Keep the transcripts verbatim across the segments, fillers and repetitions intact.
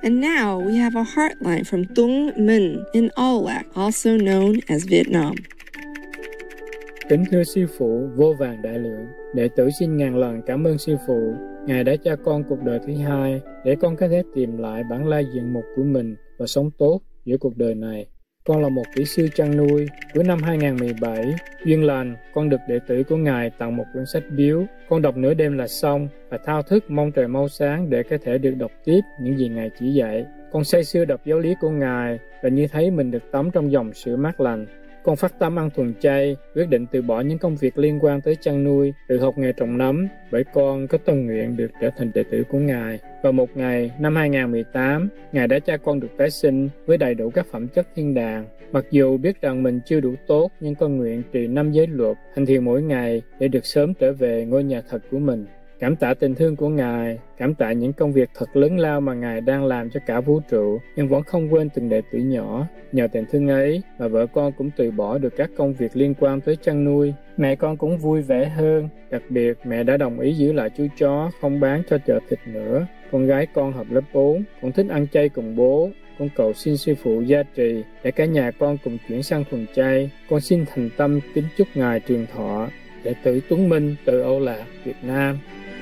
And now we have a heartline from Tung Minh in Aulac, also known as Vietnam. Kính thưa sư phụ vô vàn đại lượng, đệ tử xin ngàn lần cảm ơn sư phụ. Ngài đã cho con cuộc đời thứ hai để con có thể tìm lại bản lai diện mục của mình và sống tốt giữa cuộc đời này. Con là một kỹ sư chăn nuôi. Cuối năm hai không một bảy, duyên lành, con được đệ tử của Ngài tặng một quyển sách biếu. Con đọc nửa đêm là xong và thao thức mong trời mau sáng để có thể được đọc tiếp những gì Ngài chỉ dạy. Con say sưa đọc giáo lý của Ngài và như thấy mình được tắm trong dòng sữa mát lành. Con phát tâm ăn thuần chay, quyết định từ bỏ những công việc liên quan tới chăn nuôi, tự học nghề trồng nấm, bởi con có tâm nguyện được trở thành đệ tử của Ngài. Và một ngày, năm hai không một tám, Ngài đã cho con được tái sinh với đầy đủ các phẩm chất thiên đàng. Mặc dù biết rằng mình chưa đủ tốt, nhưng con nguyện trì năm giới luật, hành thiền mỗi ngày để được sớm trở về ngôi nhà thật của mình. Cảm tạ tình thương của Ngài, cảm tạ những công việc thật lớn lao mà Ngài đang làm cho cả vũ trụ, nhưng vẫn không quên từng đệ tử nhỏ. Nhờ tình thương ấy mà vợ con cũng từ bỏ được các công việc liên quan tới chăn nuôi. Mẹ con cũng vui vẻ hơn, đặc biệt mẹ đã đồng ý giữ lại chú chó, không bán cho chợ thịt nữa. Con gái con học lớp bốn, cũng thích ăn chay cùng bố. Con cầu xin sư phụ gia trì để cả nhà con cùng chuyển sang thuần chay. Con xin thành tâm kính chúc Ngài trường thọ. Đệ tử Tuấn Minh từ Âu Lạc, Việt Nam.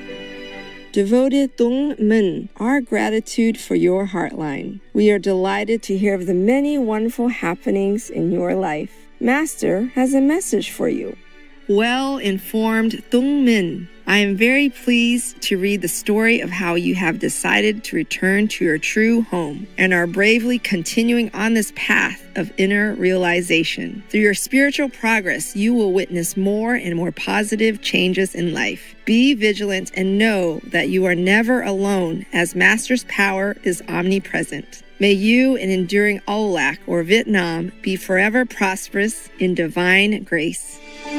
Devoted Tung Minh, our gratitude for your heartline. We are delighted to hear of the many wonderful happenings in your life. Master has a message for you. Well-informed Tung Minh, I am very pleased to read the story of how you have decided to return to your true home and are bravely continuing on this path of inner realization. Through your spiritual progress, you will witness more and more positive changes in life. Be vigilant and know that you are never alone, as Master's power is omnipresent. May you, in enduring Aulac or Vietnam, be forever prosperous in divine grace.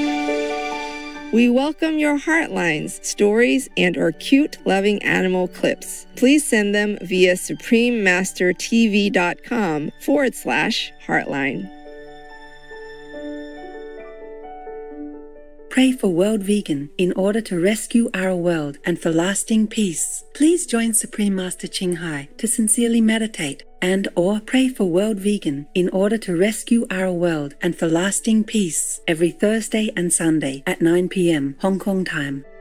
We welcome your heartlines, stories, and or cute, loving animal clips. Please send them via suprememastertv.com forward slash heartline. Pray for World Vegan in order to rescue our world and for lasting peace. Please join Supreme Master Ching Hai to sincerely meditate and or pray for World Vegan in order to rescue our world and for lasting peace every Thursday and Sunday at nine p.m. Hong Kong time.